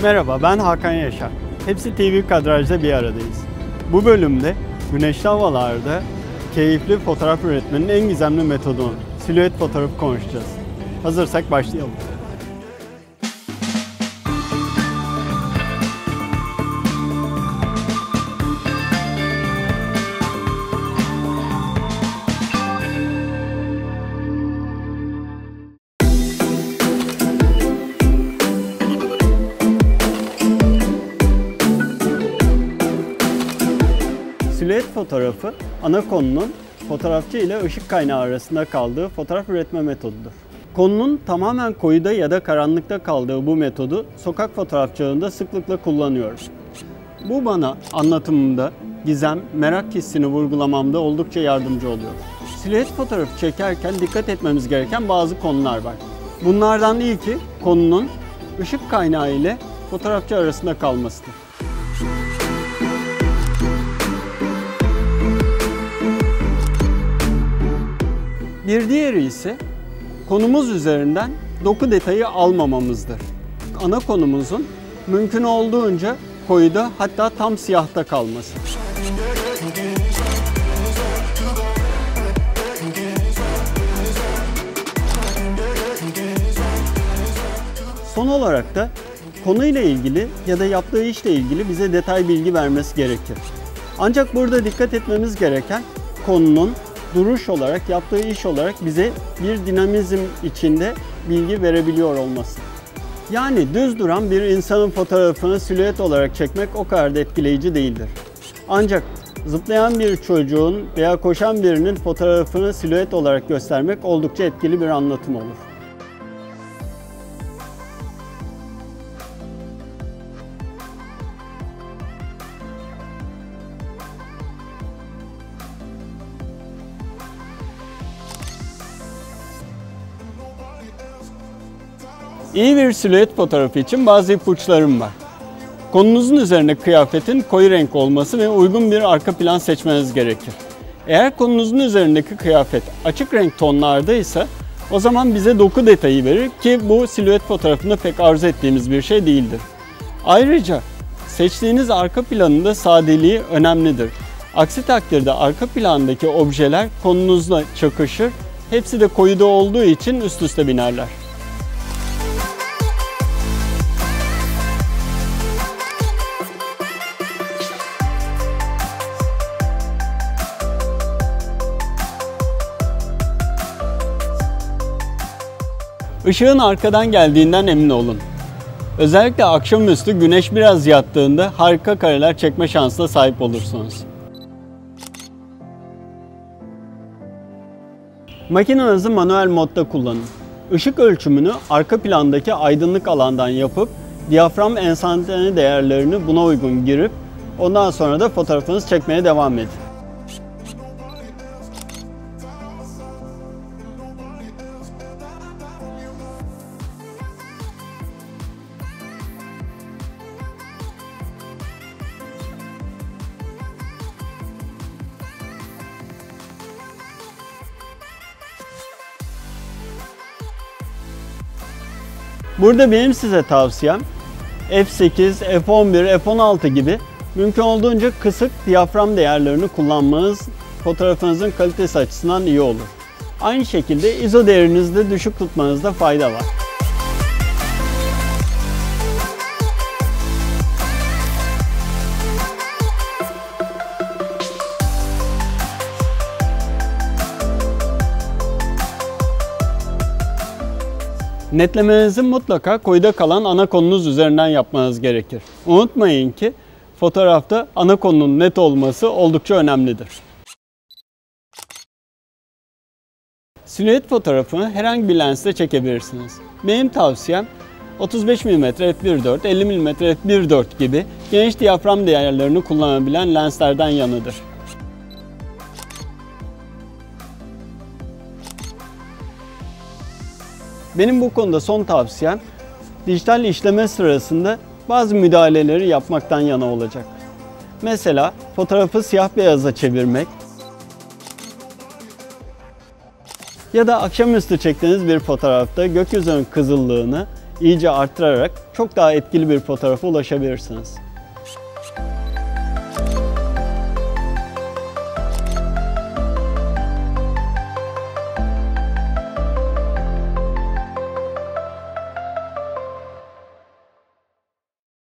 Merhaba, ben Hakan Yaşar. Hepsi TV Kadraj'da bir aradayız. Bu bölümde güneşli havalarda keyifli fotoğraf üretmenin en gizemli metodunu, silüet fotoğrafı konuşacağız. Hazırsak başlayalım. Silüet fotoğrafı, ana konunun fotoğrafçı ile ışık kaynağı arasında kaldığı fotoğraf üretme metodudur. Konunun tamamen koyuda ya da karanlıkta kaldığı bu metodu sokak fotoğrafçılığında sıklıkla kullanıyoruz. Bu bana anlatımımda gizem, merak hissini vurgulamamda oldukça yardımcı oluyor. Silüet fotoğrafı çekerken dikkat etmemiz gereken bazı konular var. Bunlardan ilki konunun ışık kaynağı ile fotoğrafçı arasında kalmasıdır. Bir diğeri ise konumuz üzerinden doku detayı almamamızdır. Ana konumuzun mümkün olduğunca koyuda, hatta tam siyahta kalması. Son olarak da konuyla ilgili ya da yaptığı işle ilgili bize detay bilgi vermesi gerekir. Ancak burada dikkat etmemiz gereken konunun duruş olarak, yaptığı iş olarak bize bir dinamizm içinde bilgi verebiliyor olması. Yani düz duran bir insanın fotoğrafını silüet olarak çekmek o kadar da etkileyici değildir. Ancak zıplayan bir çocuğun veya koşan birinin fotoğrafını silüet olarak göstermek oldukça etkili bir anlatım olur. İyi bir silüet fotoğrafı için bazı ipuçlarım var. Konunuzun üzerinde kıyafetin koyu renk olması ve uygun bir arka plan seçmeniz gerekir. Eğer konunuzun üzerindeki kıyafet açık renk tonlardaysa o zaman bize doku detayı verir ki bu silüet fotoğrafında pek arzu ettiğimiz bir şey değildir. Ayrıca seçtiğiniz arka planın da sadeliği önemlidir. Aksi takdirde arka plandaki objeler konunuzla çakışır, hepsi de koyuda olduğu için üst üste binerler. Işığın arkadan geldiğinden emin olun. Özellikle akşamüstü güneş biraz yattığında harika kareler çekme şansına sahip olursunuz. Makinenizi manuel modda kullanın. Işık ölçümünü arka plandaki aydınlık alandan yapıp diyafram enstantane değerlerini buna uygun girip ondan sonra da fotoğrafınızı çekmeye devam edin. Burada benim size tavsiyem f8, f11, f16 gibi mümkün olduğunca kısık diyafram değerlerini kullanmanız fotoğrafınızın kalitesi açısından iyi olur. Aynı şekilde ISO değerinizi de düşük tutmanızda fayda var. Netlemenizi mutlaka koyuda kalan ana konunuz üzerinden yapmanız gerekir. Unutmayın ki fotoğrafta ana konunun net olması oldukça önemlidir. Silüet fotoğrafını herhangi bir lensle çekebilirsiniz. Benim tavsiyem 35 mm f1.4, 50 mm f1.4 gibi geniş diyafram değerlerini kullanabilen lenslerden yanıdır. Benim bu konuda son tavsiyem dijital işleme sırasında bazı müdahaleleri yapmaktan yana olacak. Mesela fotoğrafı siyah beyaza çevirmek ya da akşamüstü çektiğiniz bir fotoğrafta gökyüzünün kızıllığını iyice arttırarak çok daha etkili bir fotoğrafa ulaşabilirsiniz.